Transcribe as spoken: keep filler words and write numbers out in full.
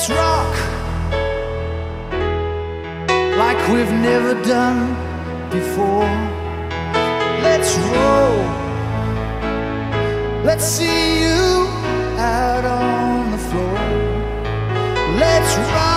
Let's rock like we've never done before. Let's roll. Let's see you out on the floor. Let's rock.